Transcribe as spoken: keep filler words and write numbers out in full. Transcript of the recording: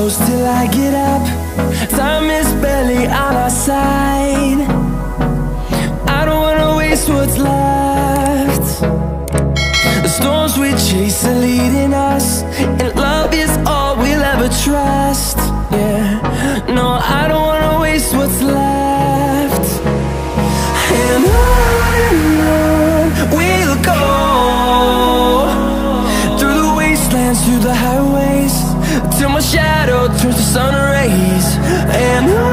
close till I get up. Time is barely on our side. I don't wanna waste what's left. The storms we chase are leading us, and love is all we'll ever trust. Yeah, no, I don't wanna waste what's left. And on and on we'll go, through the wastelands, through the highways, till my shadow turns to sun rays. And on